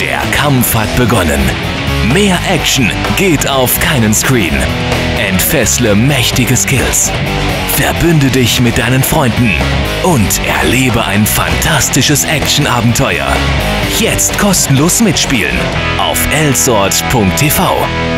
Der Kampf hat begonnen. Mehr Action geht auf keinen Screen. Entfessle mächtige Skills. Verbünde dich mit deinen Freunden und erlebe ein fantastisches Action-Abenteuer. Jetzt kostenlos mitspielen auf elsword.tv.